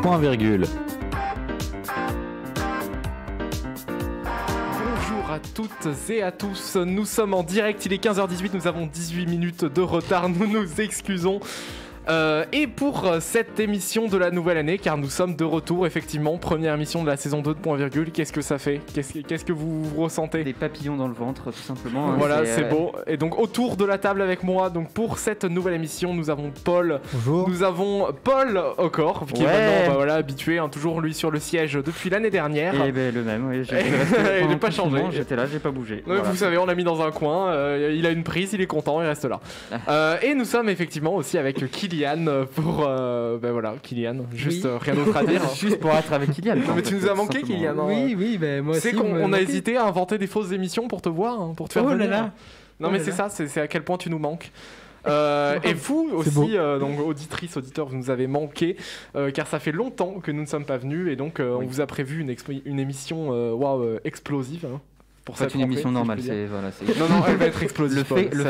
point virgule. Bonjour à toutes et à tous, nous sommes en direct, il est 15h18, nous avons 18 minutes de retard, nous nous excusons. Et pour cette émission de la nouvelle année, car nous sommes de retour, effectivement, première émission de la saison 2 de Point Virgule, qu'est-ce que ça fait ? Qu'est-ce que vous ressentez ? Des papillons dans le ventre, tout simplement. Voilà, c'est beau. Et donc autour de la table avec moi, donc pour cette nouvelle émission, nous avons Paul. Bonjour. Nous avons Paul Ocor, qui est maintenant habitué, toujours lui sur le siège depuis l'année dernière. Et ben le même, oui. Il n'a pas changé. J'étais là, j'ai pas bougé. Ouais, voilà. Vous savez, on l'a mis dans un coin, il a une prise, il est content, il reste là. Et nous sommes effectivement aussi avec Kylian pour Kylian, juste rien d'autre à dire. Juste pour être avec Kylian. Mais tu nous as manqué, Kylian. Oui, moi aussi. C'est qu'on a hésité à inventer des fausses émissions pour te voir, pour te faire venir. Là. Non mais c'est ça, c'est à quel point tu nous manques. Et vous aussi, donc auditrices, auditeurs, vous nous avez manqué, car ça fait longtemps que nous ne sommes pas venus, et donc on vous a prévu une émission explosive. Hein. Pour cette une émission normale, Non, elle va être explosive.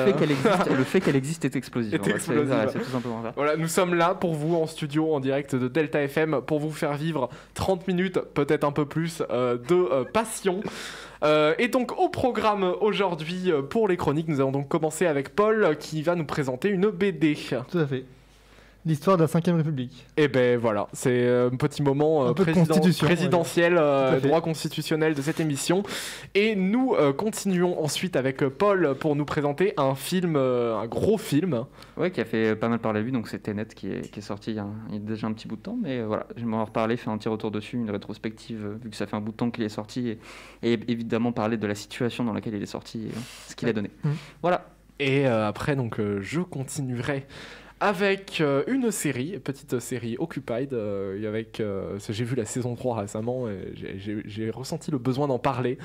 Le fait qu'elle existe est explosif. C'est tout simplement ça. Voilà, nous sommes là pour vous en studio, en direct de Delta FM, pour vous faire vivre 30 minutes, peut-être un peu plus, de passion. Et donc au programme aujourd'hui pour les chroniques, nous allons donc commencer avec Paul qui va nous présenter une BD. Tout à fait. L'histoire de la 5ème République. Et ben voilà, c'est un petit moment présidentiel, droit constitutionnel de cette émission. Et nous continuons ensuite avec Paul pour nous présenter un film, un gros film. Ouais, qui a fait pas mal parler de lui, donc c'est Tenet qui est sorti il y a déjà un petit bout de temps. Mais voilà, je vais m'en reparler, faire un petit retour dessus, une rétrospective, vu que ça fait un bout de temps qu'il est sorti. Et évidemment parler de la situation dans laquelle il est sorti et ce qu'il a donné. Voilà. Et après, donc, je continuerai avec une petite série Occupied, j'ai vu la saison 3 récemment et j'ai ressenti le besoin d'en parler.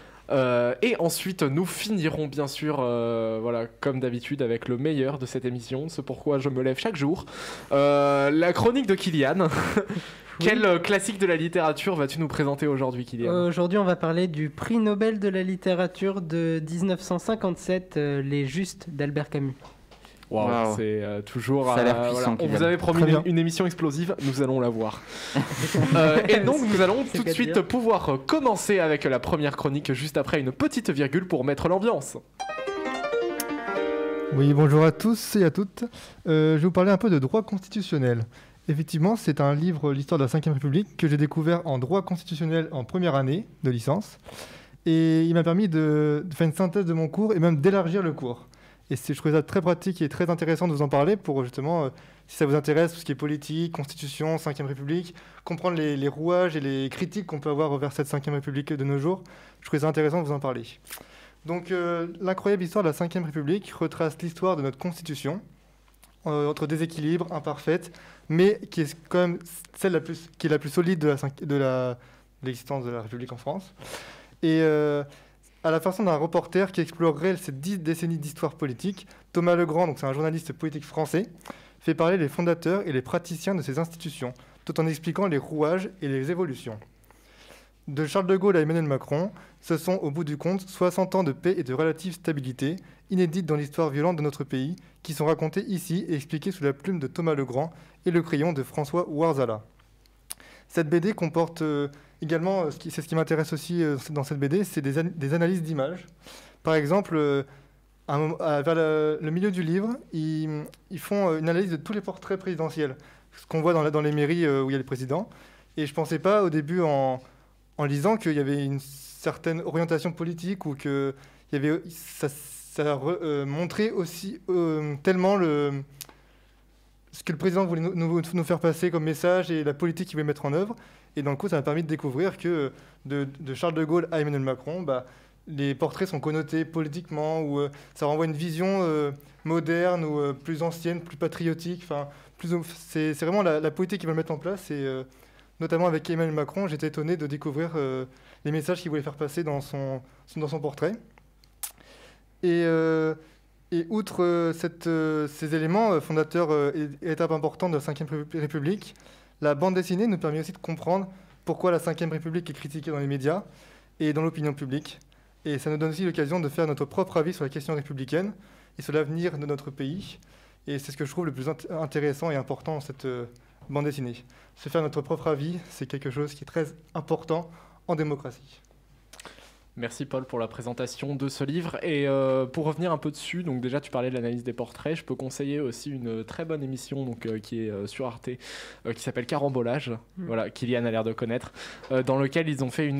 Et ensuite, nous finirons bien sûr, comme d'habitude, avec le meilleur de cette émission, ce pourquoi je me lève chaque jour, la chronique de Kylian. Quel classique de la littérature vas-tu nous présenter aujourd'hui, Kylian ? Aujourd'hui, on va parler du prix Nobel de la littérature de 1957, Les Justes d'Albert Camus. Wow. C'est toujours. Ça a l'air puissant. On vous avait promis une émission explosive, nous allons la voir. Et donc, nous allons tout de suite pouvoir commencer avec la première chronique, juste après une petite virgule pour mettre l'ambiance. Oui, bonjour à tous et à toutes. Je vais vous parler un peu de droit constitutionnel. Effectivement, c'est un livre, l'histoire de la 5ème République, que j'ai découvert en droit constitutionnel en première année de licence. Et il m'a permis de faire une synthèse de mon cours et même d'élargir le cours. Et je trouvais ça très pratique et très intéressant de vous en parler pour justement, si ça vous intéresse, tout ce qui est politique, constitution, 5ème République, comprendre les rouages et les critiques qu'on peut avoir vers cette 5ème République de nos jours. Je trouvais ça intéressant de vous en parler. Donc, l'incroyable histoire de la 5ème République retrace l'histoire de notre constitution, entre déséquilibres, imparfaite, mais qui est quand même celle qui est la plus solide de l'existence de la République en France. Et à la façon d'un reporter qui explorerait ces 10 décennies d'histoire politique, Thomas Legrand, donc c'est un journaliste politique français, fait parler les fondateurs et les praticiens de ces institutions, tout en expliquant les rouages et les évolutions. De Charles de Gaulle à Emmanuel Macron, ce sont au bout du compte 60 ans de paix et de relative stabilité, inédites dans l'histoire violente de notre pays, qui sont racontés ici et expliqués sous la plume de Thomas Legrand et le crayon de François Ouarzala. Cette BD comporte également, c'est ce qui m'intéresse aussi dans cette BD, c'est des analyses d'images. Par exemple, vers le milieu du livre, ils font une analyse de tous les portraits présidentiels, ce qu'on voit dans les mairies où il y a les présidents. Et je ne pensais pas au début, en lisant, qu'il y avait une certaine orientation politique ou que ça montrait aussi tellement ce que le président voulait nous faire passer comme message et la politique qu'il voulait mettre en œuvre. Et dans le coup, ça m'a permis de découvrir que de Charles de Gaulle à Emmanuel Macron, les portraits sont connotés politiquement, ou ça renvoie une vision moderne ou plus ancienne, plus patriotique. C'est vraiment la politique qu'ils veulent mettre en place. Et notamment avec Emmanuel Macron, j'étais étonné de découvrir les messages qu'il voulait faire passer dans son portrait. Et outre ces éléments fondateurs et étapes importantes de la 5ème République, la bande dessinée nous permet aussi de comprendre pourquoi la 5ème République est critiquée dans les médias et dans l'opinion publique. Et ça nous donne aussi l'occasion de faire notre propre avis sur la question républicaine et sur l'avenir de notre pays. Et c'est ce que je trouve le plus intéressant et important bande dessinée. Se faire notre propre avis, c'est quelque chose qui est très important en démocratie. Merci Paul pour la présentation de ce livre. Et pour revenir un peu dessus, donc déjà tu parlais de l'analyse des portraits, je peux conseiller aussi une très bonne émission donc, qui est sur Arte, qui s'appelle Carambolage, voilà, Kylian a l'air de connaître, dans lequel ils ont fait,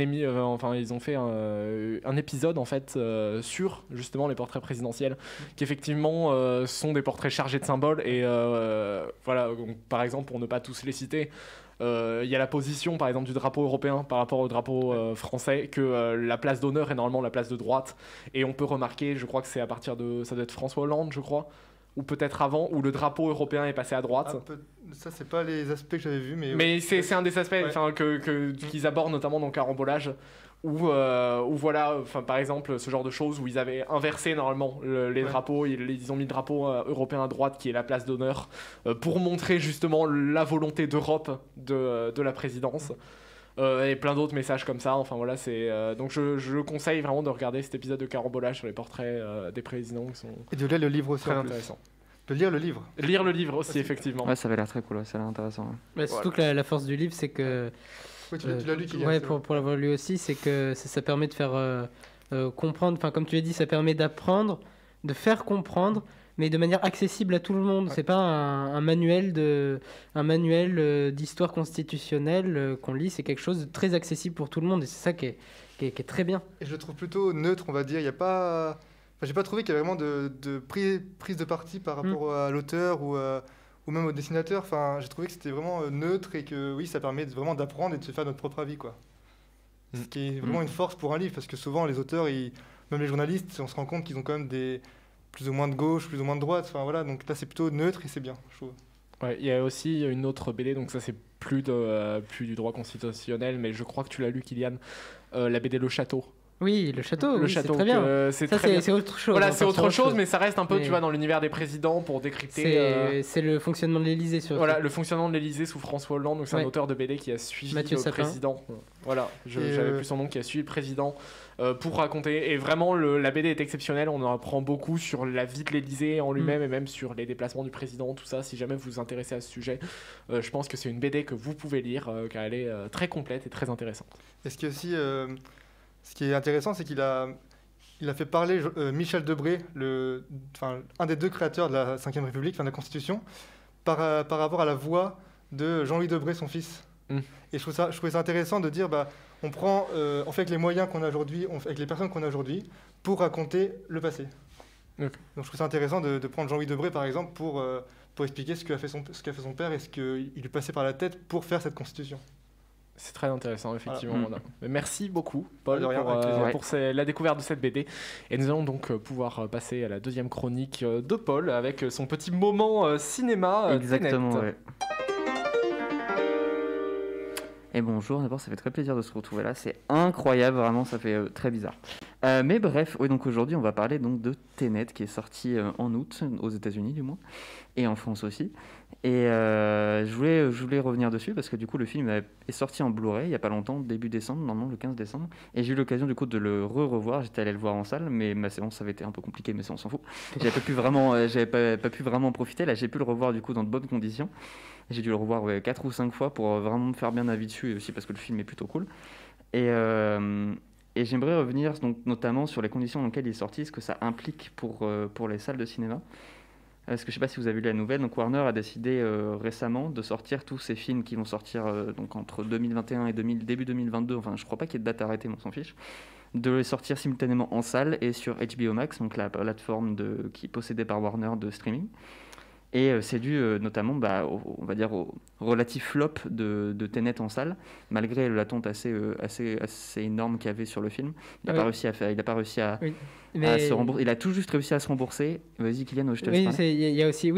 un épisode en fait, sur justement les portraits présidentiels, qui effectivement sont des portraits chargés de symboles. Et voilà, donc, par exemple, pour ne pas tous les citer, il y a la position par exemple du drapeau européen par rapport au drapeau français, que la place d'honneur est normalement la place de droite, et on peut remarquer, je crois que c'est à partir de, ça doit être François Hollande je crois, ou peut-être avant, où le drapeau européen est passé à droite. Ça c'est pas les aspects que j'avais vus, mais c'est un des aspects qu'ils abordent notamment dans Carambolage, où voilà, par exemple ce genre de choses où ils avaient inversé normalement les drapeaux, ils ont mis le drapeau européen à droite qui est la place d'honneur, pour montrer justement la volonté d'Europe de la présidence, et plein d'autres messages comme ça. Enfin voilà, donc je conseille vraiment de regarder cet épisode de Carambolage sur les portraits des présidents qui sont et de lire le livre aussi, très intéressants. De lire le livre. Lire le livre aussi, effectivement. Ouais, ça avait l'air très cool, ça a l'air intéressant. Ouais. Mais surtout que la force du livre, c'est que... Oui, tu l'as lu, Kylian. Ouais, pour l'avoir lu aussi, c'est que ça permet de faire comprendre, enfin comme tu l'as dit, ça permet d'apprendre, de faire comprendre, mais de manière accessible à tout le monde. Ouais. C'est pas un manuel d'histoire constitutionnelle qu'on lit, c'est quelque chose de très accessible pour tout le monde, et c'est ça qui est très bien. Et je le trouve plutôt neutre, on va dire. Il y a pas... Enfin, j'ai pas trouvé qu'il y avait vraiment de prise de parti par rapport à l'auteur ou même au dessinateur. Enfin, j'ai trouvé que c'était vraiment neutre, et que oui, ça permet vraiment d'apprendre et de se faire notre propre avis, quoi. Ce qui est vraiment une force pour un livre, parce que souvent les auteurs, même les journalistes, on se rend compte qu'ils ont quand même plus ou moins de gauche, plus ou moins de droite. Enfin voilà, donc là c'est plutôt neutre et c'est bien, je trouve. Ouais, il y a aussi une autre BD, donc ça c'est plus du droit constitutionnel, mais je crois que tu l'as lu, Kylian, la BD Le Château. Oui, le château, c'est très bien. C'est autre chose. Voilà, c'est autre chose, mais ça reste un peu, tu vois, dans l'univers des présidents pour décrypter. C'est le fonctionnement de l'Élysée, surtout. Voilà, le fonctionnement de l'Élysée sous François Hollande. Donc c'est un auteur de BD qui a suivi le président. Voilà, j'avais plus son nom, qui a suivi le président pour raconter. Et vraiment, la BD est exceptionnelle. On en apprend beaucoup sur la vie de l'Élysée en lui-même, et même sur les déplacements du président, tout ça. Si jamais vous vous intéressez à ce sujet, je pense que c'est une BD que vous pouvez lire, car elle est très complète et très intéressante. Est-ce qu'il y a aussi ce qui est intéressant, c'est qu'il a fait parler Michel Debré, un des deux créateurs de la Ve République, de la Constitution, par rapport à la voix de Jean-Louis Debré, son fils. Et je trouvais ça intéressant de dire, on fait avec les moyens qu'on a aujourd'hui, avec les personnes qu'on a aujourd'hui, pour raconter le passé. Donc je trouve ça intéressant de prendre Jean-Louis Debré, par exemple, pour expliquer ce qu'a fait son père et ce qu'il lui passait par la tête pour faire cette Constitution. C'est très intéressant, effectivement. Voilà. Merci beaucoup, Paul, pour la découverte de cette BD. Et nous allons donc pouvoir passer à la deuxième chronique de Paul, avec son petit moment cinéma. Exactement, ouais. Et bonjour, d'abord ça fait très plaisir de se retrouver là, c'est incroyable, vraiment ça fait très bizarre. Mais bref, oui, donc aujourd'hui on va parler donc de Tenet qui est sorti en août, aux États-Unis du moins, et en France aussi. Et je voulais revenir dessus parce que du coup le film est sorti en Blu-ray il n'y a pas longtemps, début décembre, normalement le 15 décembre, et j'ai eu l'occasion du coup de le revoir. J'étais allé le voir en salle, mais ma séance avait été un peu compliquée, mais ça on s'en fout. J'avais pas pu vraiment en profiter. Là j'ai pu le revoir du coup dans de bonnes conditions. J'ai dû le revoir 4 ou 5 fois pour vraiment me faire bien un avis dessus, et aussi parce que le film est plutôt cool. Et j'aimerais revenir donc, notamment sur les conditions dans lesquelles il est sorti, ce que ça implique pour les salles de cinéma. Parce que je ne sais pas si vous avez lu la nouvelle, donc Warner a décidé récemment de sortir tous ces films qui vont sortir donc entre 2021 et début 2022, enfin je ne crois pas qu'il y ait de date arrêtée, mais on s'en fiche, de les sortir simultanément en salle et sur HBO Max, donc la plateforme qui est possédée par Warner de streaming. Et c'est dû notamment, on va dire, au relatif flop de Tenet en salle, malgré l'attente assez énorme qu'il y avait sur le film. Il n'a pas réussi à se rembourser. Il a tout juste réussi à se rembourser. Vas-y, Kylian, je te laisse parler. Il y a aussi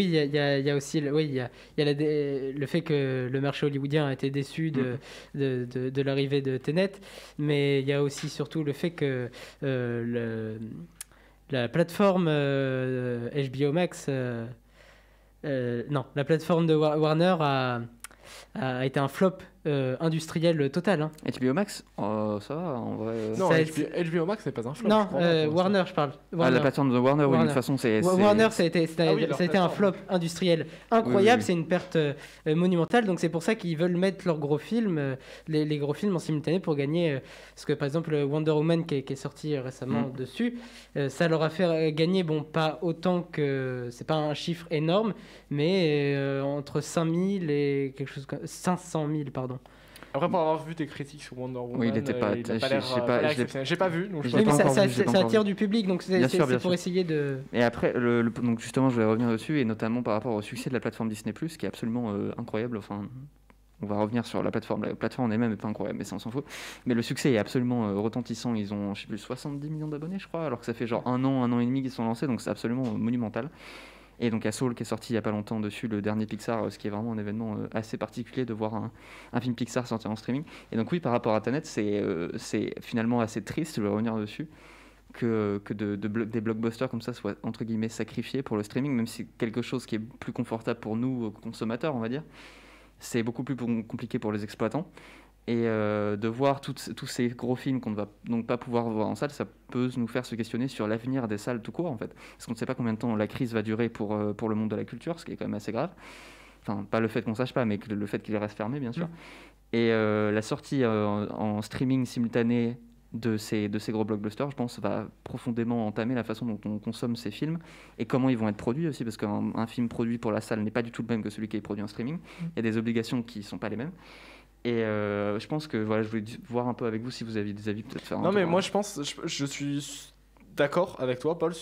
le fait que le marché hollywoodien a été déçu de l'arrivée de Tenet, mais il y a aussi surtout le fait que la plateforme HBO Max... la plateforme de Warner a été un flop industriel total. Hein. HBO Max, ça va, en vrai. Non, Ça- HBO Max, c'est pas un flop. Non, je crois pas, pour Warner, je parle. Ah, Warner. la plateforme de Warner, oui, de Warner. toute façon, c'est... Warner, ça a été, Ah oui, leur ça a été un flop plateforme. industriel incroyable, Oui. c'est une perte monumentale, donc c'est pour ça qu'ils veulent mettre leurs gros films, les gros films en simultané pour gagner, parce que par exemple Wonder Woman qui est sorti récemment dessus, ça leur a fait gagner, bon pas autant que, c'est pas un chiffre énorme, mais entre 5000 et quelque chose comme 500 000, pardon. Après, pour avoir vu tes critiques sur Wonder Woman, Oui, il était pas- il a j'ai- pas l'air j'ai pas- pas l'air je l'ai- exceptionnel. J'ai pas vu, donc je je peux l'ai Oui, pas mais pas ça, encore vu, je l'ai pas ça encore attire vu. du public, donc Bien sûr, c'est bien pour sûr. essayer de... Et après, donc justement, je vais revenir dessus, et notamment par rapport au succès de la plateforme Disney+, qui est absolument incroyable. Enfin, on va revenir sur la plateforme. La plateforme en elle-même n'est pas incroyable, mais ça, on s'en fout. Mais le succès est absolument retentissant. Ils ont, je sais plus, 70 millions d'abonnés, je crois, alors que ça fait genre un an et demi qu'ils sont lancés, donc c'est absolument monumental. Et donc, il y a Soul qui est sorti il n'y a pas longtemps dessus, le dernier Pixar, ce qui est vraiment un événement assez particulier de voir un film Pixar sortir en streaming. Et donc, oui, par rapport à Tenet, c'est finalement assez triste, je vais revenir dessus, que des blockbusters comme ça soient entre guillemets sacrifiés pour le streaming, même si c'est quelque chose qui est plus confortable pour nous consommateurs, on va dire. C'est beaucoup plus compliqué pour les exploitants. Et de voir tous ces gros films qu'on ne va donc pas pouvoir voir en salle, ça peut nous faire se questionner sur l'avenir des salles tout court, en fait. Parce qu'on ne sait pas combien de temps la crise va durer pour le monde de la culture, ce qui est quand même assez grave. Enfin, pas le fait qu'on ne sache pas, mais le fait qu'il reste fermé, bien sûr. Et la sortie en streaming simultané de ces gros blockbusters, je pense, va profondément entamer la façon dont on consomme ces films et comment ils vont être produits aussi, parce qu'un film produit pour la salle n'est pas du tout le même que celui qui est produit en streaming. Il y a des obligations qui ne sont pas les mêmes. Et je pense que voilà, je voulais voir un peu avec vous si vous aviez des avis peut-être faire. Non, mais moi, je suis d'accord avec toi, Paul.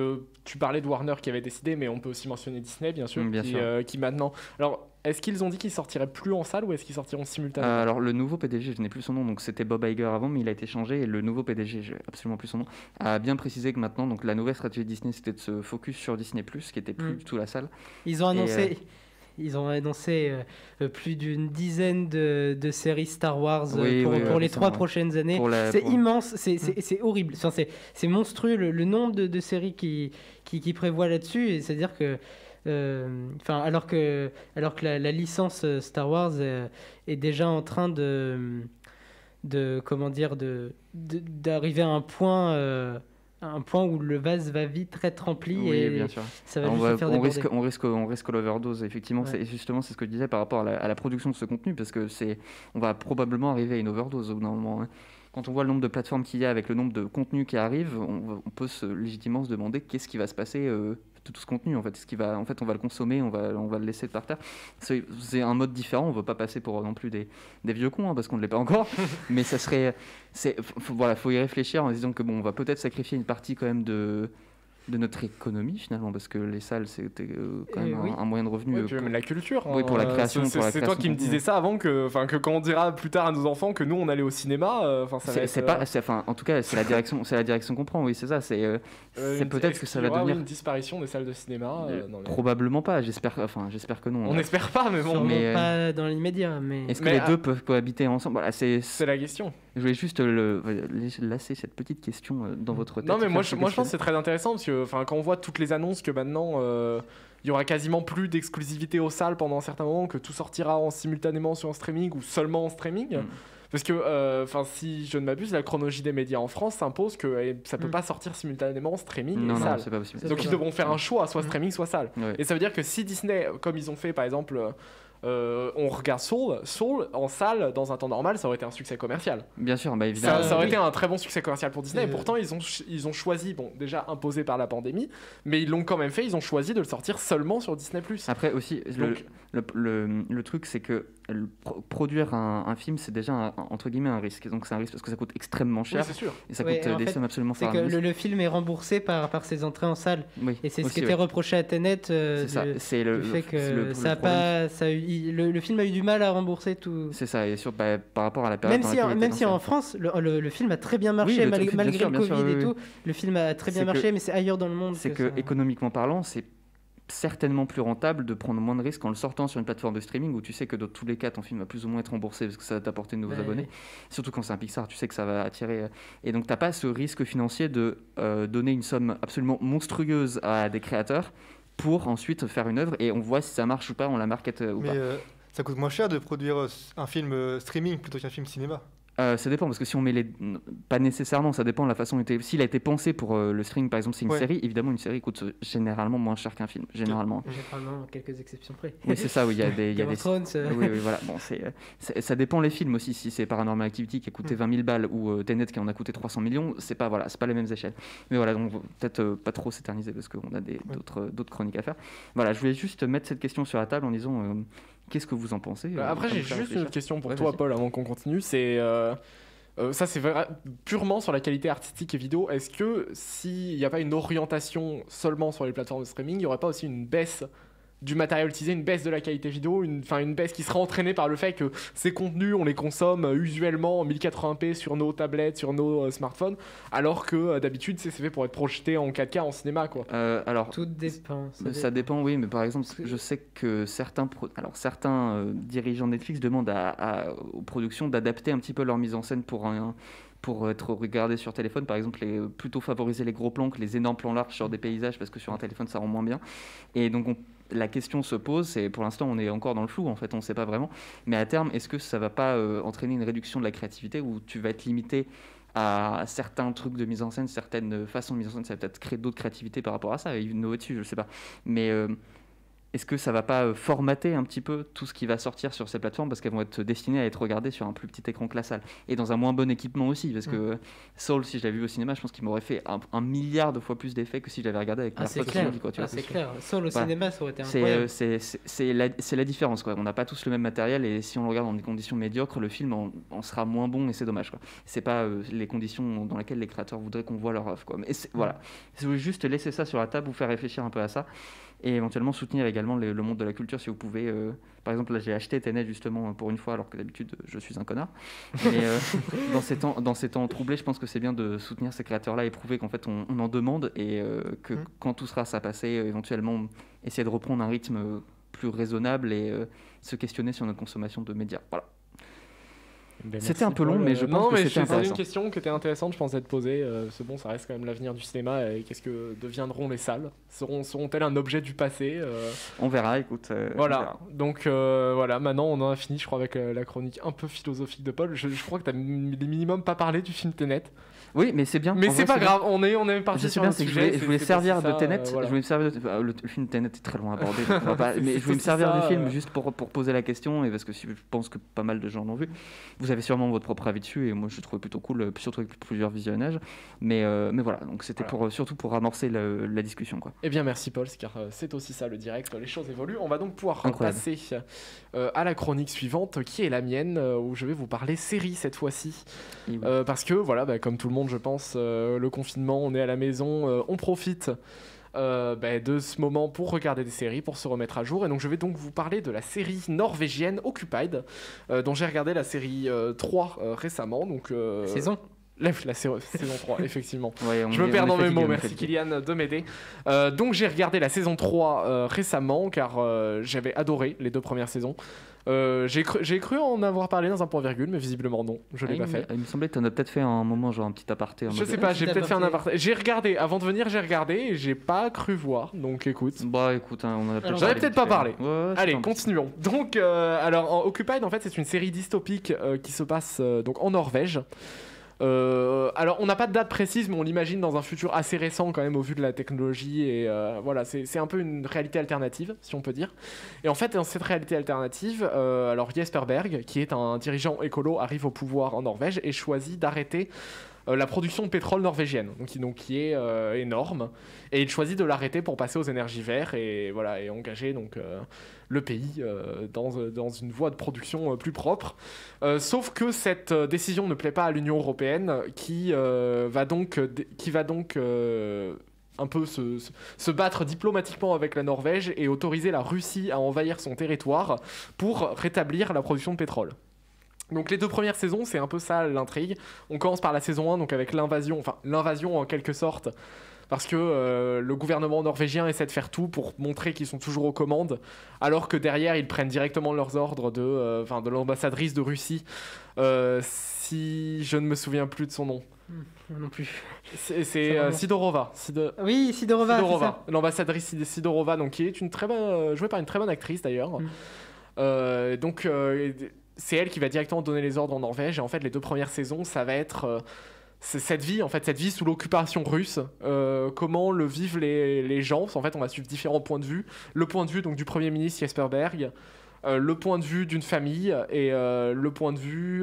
Tu parlais de Warner qui avait décidé, mais on peut aussi mentionner Disney, bien sûr, Bien sûr. qui maintenant. Alors, est-ce qu'ils ont dit qu'ils sortiraient plus en salle ou est-ce qu'ils sortiront simultanément Alors le nouveau PDG, je n'ai plus son nom, donc c'était Bob Iger avant, mais il a été changé, et le nouveau PDG, je n'ai absolument plus son nom, a bien précisé que maintenant, donc la nouvelle stratégie de Disney, c'était de se focus sur Disney+, qui était plus du tout la salle. Ils ont annoncé... Ils ont annoncé plus d'une dizaine de séries Star Wars pour les 3 prochaines années. C'est immense, c'est horrible. Enfin, c'est monstrueux le nombre de séries qui prévoient là-dessus. Et c'est-à-dire que, alors que la licence Star Wars est déjà en train d'arriver à un point où le vase va vite être rempli, oui, et bien sûr. ça va juste faire déborder. On risque l'overdose, effectivement. Ouais. Justement, c'est ce que je disais par rapport à la production de ce contenu, parce que on va probablement arriver à une overdose au bout d'un moment. Hein. Quand on voit le nombre de plateformes qu'il y a avec le nombre de contenus qui arrivent, on peut légitimement se demander qu'est-ce qui va se passer de tout ce contenu. En fait, on va le consommer, on va le laisser par terre. C'est un mode différent. On ne veut pas passer pour non plus des vieux cons, hein, parce qu'on ne l'est pas encore. Mais ça serait, faut y réfléchir en se disant que on va peut-être sacrifier une partie quand même de notre économie finalement, parce que les salles c'était quand même un moyen de revenu. Oui, puis même la culture. Oui, pour la création. C'est toi qui me disais ça avant, que quand on dira plus tard à nos enfants que nous on allait au cinéma, en tout cas c'est la direction qu'on prend. Oui, c'est ça. C'est peut-être que ça va devenir une disparition des salles de cinéma. Probablement pas. J'espère que non. On n'espère pas, mais bon. Sûrement pas dans l'immédiat. Mais est-ce que les deux peuvent cohabiter ensemble? Voilà, c'est la question. Je voulais juste laisser cette petite question dans votre tête. Non, mais moi je pense que c'est très intéressant, parce que quand on voit toutes les annonces que maintenant il y aura quasiment plus d'exclusivité aux salles pendant un certain moment, que tout sortira simultanément sur un streaming ou seulement en streaming. Parce que, si je ne m'abuse, la chronologie des médias en France s'impose que ça ne peut pas sortir simultanément en streaming et salle. C'est pas possible. Donc ils devront faire un choix, soit streaming, soit salle. Ouais. Et ça veut dire que si Disney, comme ils ont fait par exemple, on regarde Soul en salle dans un temps normal, ça aurait été un succès commercial. Bien sûr, bah évidemment. Ça aurait été un très bon succès commercial pour Disney. Et pourtant, ils ont choisi, bon, déjà imposé par la pandémie, mais ils l'ont quand même fait. Ils ont choisi de le sortir seulement sur Disney+. Après aussi, le truc, c'est que produire un film, c'est déjà entre guillemets un risque. Donc c'est un risque parce que ça coûte extrêmement cher. Oui, c'est sûr. Et ça coûte des sommes absolument faramineuses. C'est que le film est remboursé par ses entrées en salle. Oui, et c'est ce qui était reproché à Tenet. C'est ça. C'est le fait que le film a eu du mal à rembourser tout. C'est ça. Et par rapport à la période. Même si en France, le film a très bien marché, malgré le Covid et tout. Le film a très bien marché, mais c'est ailleurs dans le monde. C'est que économiquement parlant, c'est certainement plus rentable de prendre moins de risques en le sortant sur une plateforme de streaming où tu sais que dans tous les cas ton film va plus ou moins être remboursé parce que ça va t'apporter de nouveaux abonnés. Surtout quand c'est un Pixar, tu sais que ça va attirer. Et donc t'as pas ce risque financier de donner une somme absolument monstrueuse à des créateurs pour ensuite faire une œuvre et on voit si ça marche ou pas, on la market ou pas. ça coûte moins cher de produire un film streaming plutôt qu'un film cinéma. Ça dépend, parce que si on met les... Pas nécessairement, ça dépend de la façon dont s'il a été pensé pour le streaming, par exemple, c'est une série, évidemment, une série coûte généralement moins cher qu'un film, généralement. Généralement, quelques exceptions près. Oui, c'est ça, oui, il y a des... Game of Thrones, oui, voilà, bon, ça dépend les films aussi, si c'est Paranormal Activity qui a coûté 20 000 balles ou Tenet qui en a coûté 300 millions, c'est pas les mêmes échelles. Mais voilà, donc peut-être pas trop s'éterniser, parce qu'on a d'autres chroniques à faire. Voilà, je voulais juste mettre cette question sur la table en disant... Qu'est-ce que vous en pensez Après, j'ai juste une question pour toi, Paul, avant qu'on continue. C'est ça, c'est purement sur la qualité artistique et vidéo. Est-ce que s'il n'y a pas une orientation seulement sur les plateformes de streaming, il n'y aurait pas aussi une baisse du matériel utilisé, une baisse de la qualité vidéo, une baisse qui serait entraînée par le fait que ces contenus, on les consomme usuellement en 1080p sur nos tablettes, sur nos smartphones, alors que d'habitude, c'est fait pour être projeté en 4K en cinéma, quoi. Alors, tout dépend. Ça dépend, oui, mais par exemple, je sais que certains dirigeants de Netflix demandent aux productions d'adapter un petit peu leur mise en scène pour être regardé sur téléphone, par exemple, plutôt favoriser les gros plans que les énormes plans larges sur des paysages, parce que sur un téléphone, ça rend moins bien. Et donc, la question se pose, et pour l'instant, on est encore dans le flou, en fait, on ne sait pas vraiment. Mais à terme, est-ce que ça ne va pas entraîner une réduction de la créativité, où tu vas être limité à certains trucs de mise en scène, certaines façons de mise en scène, ça va peut-être créer d'autres créativités par rapport à ça, et innover dessus, je ne sais pas. Mais... est-ce que ça ne va pas formater un petit peu tout ce qui va sortir sur ces plateformes, parce qu'elles vont être destinées à être regardées sur un plus petit écran que la salle, et dans un moins bon équipement aussi, parce que Soul, si je l'avais vu au cinéma, je pense qu'il m'aurait fait un milliard de fois plus d'effets que si je l'avais regardé avec ma pote. C'est clair. Soul au cinéma, ça aurait été incroyable. C'est la différence, quoi. On n'a pas tous le même matériel, et si on le regarde dans des conditions médiocres, le film en sera moins bon, et c'est dommage, quoi. C'est pas les conditions dans lesquelles les créateurs voudraient qu'on voit leur œuvre, quoi. Mais voilà, je voulais juste laisser ça sur la table, vous faire réfléchir un peu à ça, et éventuellement soutenir également le monde de la culture si vous pouvez. Par exemple, là j'ai acheté Tenet justement pour une fois, alors que d'habitude je suis un connard. Mais dans ces temps troublés, je pense que c'est bien de soutenir ces créateurs-là et prouver qu'en fait on en demande, et que quand tout sera ça passé, éventuellement essayer de reprendre un rythme plus raisonnable et se questionner sur notre consommation de médias. Voilà. C'était un peu long, mais je pense que c'était intéressant. C'est une question qui était intéressante, je pense, d'être posée. C'est bon, ça reste quand même l'avenir du cinéma. Et qu'est-ce que deviendront les salles ? Seront-elles un objet du passé ? On verra, écoute. Voilà. On verra. Donc voilà, maintenant on en a fini, je crois, avec la chronique un peu philosophique de Paul. Je crois que tu as minimum pas parlé du film Tenet. Oui, mais c'est bien. Mais c'est pas grave, on est parti sur un sujet. Je voulais servir de Tenet. Je voulais me servir le film Tenet est très loin à aborder. Mais je voulais me servir du film juste pour poser la question, et parce que je pense que pas mal de gens l'ont vu. Vous avez sûrement votre propre avis dessus, et moi je trouve plutôt cool, surtout avec plusieurs visionnages. Mais voilà, donc c'était surtout pour amorcer la discussion, quoi. Eh bien merci Paul, car c'est aussi ça le direct, les choses évoluent. On va donc pouvoir passer à la chronique suivante, qui est la mienne, où je vais vous parler série cette fois-ci. Oui. Parce que voilà, comme tout le monde je pense, le confinement, on est à la maison, on profite de ce moment pour regarder des séries, pour se remettre à jour. Et donc je vais donc vous parler de la série norvégienne Occupied, dont j'ai regardé la série 3 récemment. Donc, saison la saison 3, effectivement. Je me perds dans mes mots, merci Kylian de m'aider. Donc j'ai regardé la saison 3 récemment, car j'avais adoré les 2 premières saisons. J'ai cru en avoir parlé dans un point virgule, mais visiblement non, je l'ai pas fait. Il me semblait que tu en as peut-être fait un moment, genre un petit aparté. Je sais pas, j'ai peut-être fait un aparté. J'ai regardé, avant de venir, et j'ai pas cru voir, donc écoute. Bah écoute, on en a peut-être J'avais peut-être pas parlé. Ouais, allez, continuons. Donc, alors, Occupied, en fait, c'est une série dystopique qui se passe donc en Norvège. Alors on n'a pas de date précise, mais on l'imagine dans un futur assez récent quand même au vu de la technologie, et voilà, c'est un peu une réalité alternative, si on peut dire. Et en fait, dans cette réalité alternative, alors Jesper Berg, qui est un dirigeant écolo, arrive au pouvoir en Norvège et choisit d'arrêter la production de pétrole norvégienne, donc qui est énorme, et il choisit de l'arrêter pour passer aux énergies vertes, et voilà, et engager donc le pays dans une voie de production plus propre. Sauf que cette décision ne plaît pas à l'Union européenne, qui va donc un peu se battre diplomatiquement avec la Norvège et autoriser la Russie à envahir son territoire pour rétablir la production de pétrole. Donc les 2 premières saisons, c'est un peu ça l'intrigue. On commence par la saison 1, donc avec l'invasion en quelque sorte, parce que le gouvernement norvégien essaie de faire tout pour montrer qu'ils sont toujours aux commandes, alors que derrière ils prennent directement leurs ordres de l'ambassadrice de Russie, si je ne me souviens plus de son nom. Non plus. C'est Sidorova. Oui, Sidorova. L'ambassadrice Sidorova, donc qui est une très bonne, jouée par une très bonne actrice d'ailleurs. Donc c'est elle qui va directement donner les ordres en Norvège. Et en fait, les 2 premières saisons, ça va être cette vie sous l'occupation russe. Comment le vivent les gens. En fait, on va suivre différents points de vue. Le point de vue donc du Premier ministre Jesper Berg, le point de vue d'une famille et le point de vue...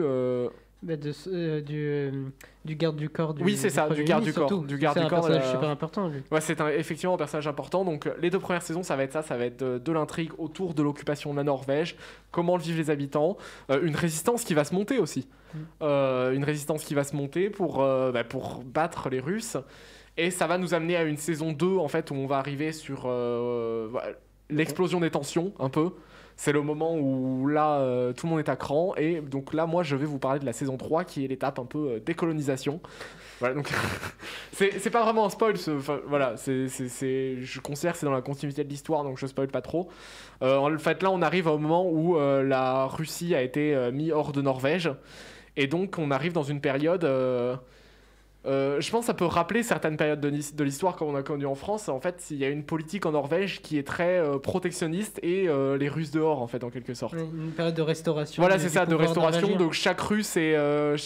du garde du corps oui, c'est ça, du garde du corps. C'est un personnage super important, lui. Ouais, c'est effectivement un personnage important. Donc, les 2 premières saisons, ça va être de l'intrigue autour de l'occupation de la Norvège, comment le vivent les habitants, une résistance qui va se monter aussi. Une résistance qui va se monter pour battre les Russes. Et ça va nous amener à une saison 2, en fait, où on va arriver sur l'explosion des tensions, un peu. C'est le moment où là, tout le monde est à cran. Et donc là, moi, je vais vous parler de la saison 3, qui est l'étape un peu décolonisation. Voilà, donc c'est pas vraiment un spoil. Voilà, je considère que c'est dans la continuité de l'histoire, donc je spoil pas trop. En fait, là, on arrive au moment où la Russie a été mise hors de Norvège. Et donc, on arrive dans une période... je pense que ça peut rappeler certaines périodes de l'histoire comme on a connu en France. En fait, il y a une politique en Norvège qui est très protectionniste et les Russes dehors, en fait, en quelque sorte. Une période de restauration. Voilà, c'est ça, de restauration. Donc chaque Russe est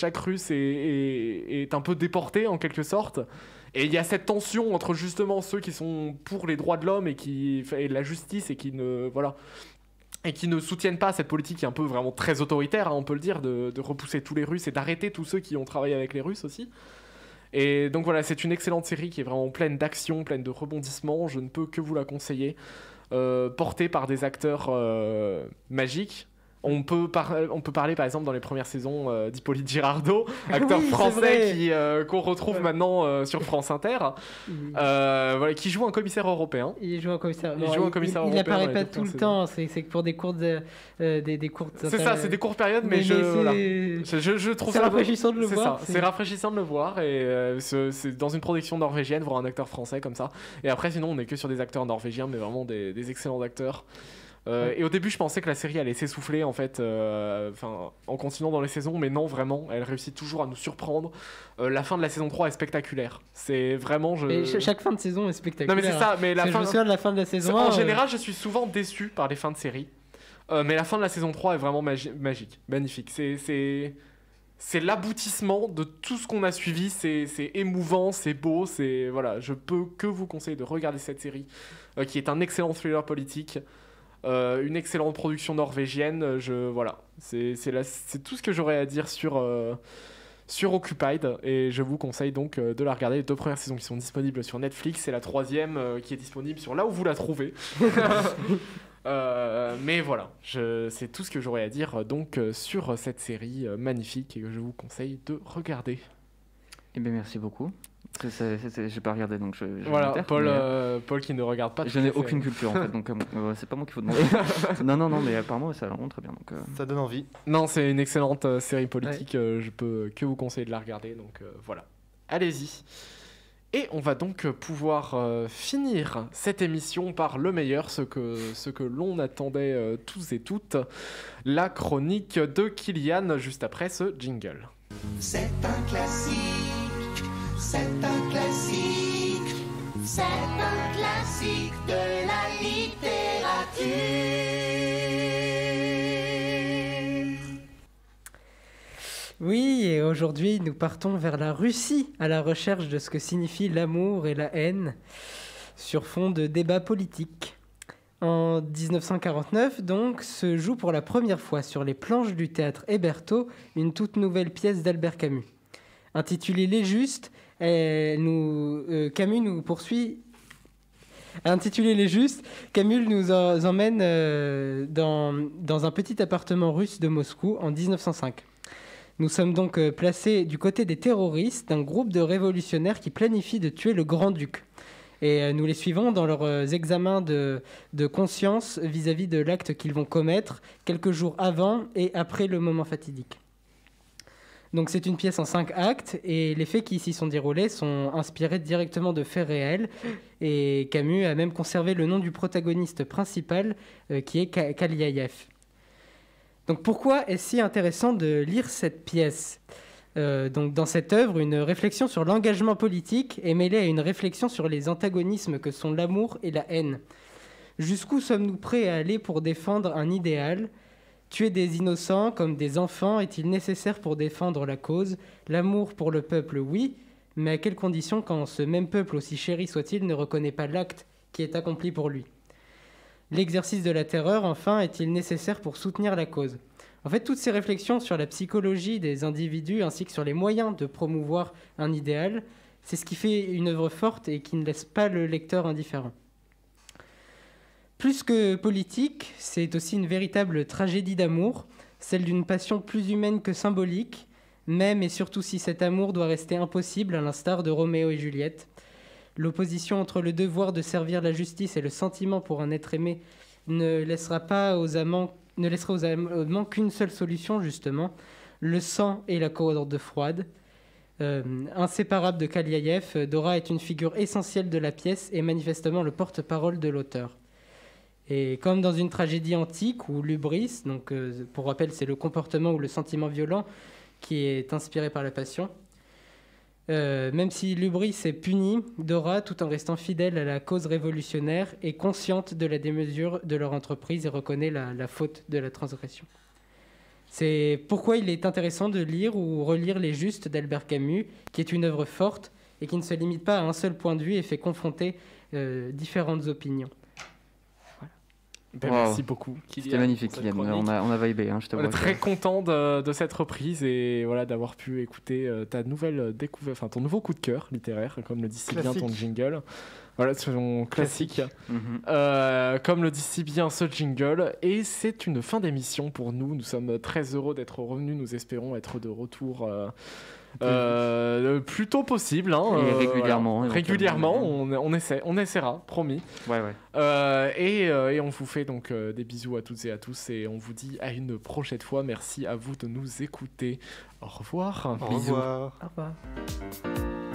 un peu déporté, en quelque sorte. Et il y a cette tension entre justement ceux qui sont pour les droits de l'homme et la justice et qui ne soutiennent pas cette politique qui est un peu vraiment très autoritaire, hein, on peut le dire, de repousser tous les Russes et d'arrêter tous ceux qui ont travaillé avec les Russes aussi. Et donc voilà, c'est une excellente série qui est vraiment pleine d'action, pleine de rebondissements. Je ne peux que vous la conseiller. Portée par des acteurs magiques. On peut parler par exemple dans les premières saisons d'Hippolyte Girardot, acteur français qu'on retrouve maintenant sur France Inter, qui joue un commissaire européen. Il joue un commissaire européen. Il n'apparaît pas tout le temps, c'est que pour des courtes c'est ça, c'est des courtes périodes, mais je trouve ça rafraîchissant de le voir. C'est rafraîchissant de le voir, et c'est dans une production norvégienne, voir un acteur français comme ça. Et après, sinon, on n'est que sur des acteurs norvégiens, mais vraiment des excellents acteurs. Et au début, je pensais que la série allait s'essouffler en fait, en continuant dans les saisons, mais non, vraiment, elle réussit toujours à nous surprendre. La fin de la saison 3 est spectaculaire. C'est vraiment. Mais chaque fin de saison est spectaculaire. Non, mais c'est ça. Mais je me souviens de la fin de la saison 1. En général, je suis souvent déçu par les fins de série. Mais la fin de la saison 3 est vraiment magique, magnifique. C'est l'aboutissement de tout ce qu'on a suivi. C'est émouvant, c'est beau. Voilà, je peux que vous conseiller de regarder cette série, qui est un excellent thriller politique. Une excellente production norvégienne. Voilà, c'est tout ce que j'aurais à dire sur Occupied, et je vous conseille donc de la regarder. Les 2 premières saisons qui sont disponibles sur Netflix et la 3e qui est disponible sur là où vous la trouvez. Mais voilà, c'est tout ce que j'aurais à dire donc sur cette série magnifique et que je vous conseille de regarder. Eh bien, merci beaucoup. J'ai pas regardé, donc je voilà, Paul qui ne regarde pas. Je n'ai aucune culture en fait, donc c'est pas moi qu'il faut demander. non, mais apparemment ça rend très bien. Donc, ça donne envie. Non, c'est une excellente série politique. Ouais. Je peux que vous conseiller de la regarder. Donc voilà, allez-y. Et on va donc pouvoir finir cette émission par le meilleur, ce que l'on attendait tous et toutes, la chronique de Kylian juste après ce jingle. C'est un classique. C'est un classique, c'est un classique de la littérature. Oui, et aujourd'hui, nous partons vers la Russie, à la recherche de ce que signifie l'amour et la haine, sur fond de débats politiques. En 1949, donc, se joue pour la première fois sur les planches du théâtre Hébertot une toute nouvelle pièce d'Albert Camus. Intitulée Les Justes, Camus nous poursuit. Intitulé Les Justes, Camus nous emmène dans un petit appartement russe de Moscou en 1905. Nous sommes donc placés du côté des terroristes d'un groupe de révolutionnaires qui planifient de tuer le grand-duc. Et nous les suivons dans leurs examens de conscience vis-à-vis de l'acte qu'ils vont commettre quelques jours avant et après le moment fatidique. Donc c'est une pièce en 5 actes et les faits qui ici sont déroulés sont inspirés directement de faits réels, et Camus a même conservé le nom du protagoniste principal qui est Kaliaïev. Donc pourquoi est-ce si intéressant de lire cette pièce ? Donc dans cette œuvre, une réflexion sur l'engagement politique est mêlée à une réflexion sur les antagonismes que sont l'amour et la haine. Jusqu'où sommes-nous prêts à aller pour défendre un idéal ? Tuer des innocents comme des enfants est-il nécessaire pour défendre la cause ? L'amour pour le peuple, oui, mais à quelles conditions quand ce même peuple, aussi chéri soit-il, ne reconnaît pas l'acte qui est accompli pour lui ? L'exercice de la terreur, enfin, est-il nécessaire pour soutenir la cause ? En fait, toutes ces réflexions sur la psychologie des individus ainsi que sur les moyens de promouvoir un idéal, c'est ce qui fait une œuvre forte et qui ne laisse pas le lecteur indifférent. Plus que politique, c'est aussi une véritable tragédie d'amour, celle d'une passion plus humaine que symbolique, même et surtout si cet amour doit rester impossible, à l'instar de Roméo et Juliette. L'opposition entre le devoir de servir la justice et le sentiment pour un être aimé ne laissera aux amants qu'une seule solution, justement, le sang et la corde froide. Inséparable de Kaliaïev, Dora est une figure essentielle de la pièce et manifestement le porte-parole de l'auteur. Et comme dans une tragédie antique où l'hubris, donc pour rappel c'est le comportement ou le sentiment violent qui est inspiré par la passion, même si l'hubris est puni, Dora, tout en restant fidèle à la cause révolutionnaire, est consciente de la démesure de leur entreprise et reconnaît la faute de la transgression. C'est pourquoi il est intéressant de lire ou relire Les Justes d'Albert Camus, qui est une œuvre forte et qui ne se limite pas à un seul point de vue et fait confronter différentes opinions. Ben, wow. Merci beaucoup. C'était magnifique, Kylian. On a vibé. Je te vois. Très content de cette reprise et voilà, d'avoir pu écouter ta nouvelle découverte, ton nouveau coup de cœur littéraire, comme le dit si bien ton jingle. Voilà, c'est mon classique. Comme le dit si bien ce jingle. Et c'est une fin d'émission pour nous. Nous sommes très heureux d'être revenus. Nous espérons être de retour plutôt possible. Et régulièrement. Voilà. Régulièrement, on essaiera, promis. Ouais. Et on vous fait donc des bisous à toutes et à tous. Et on vous dit à une prochaine fois. Merci à vous de nous écouter. Au revoir. Au revoir. Au revoir.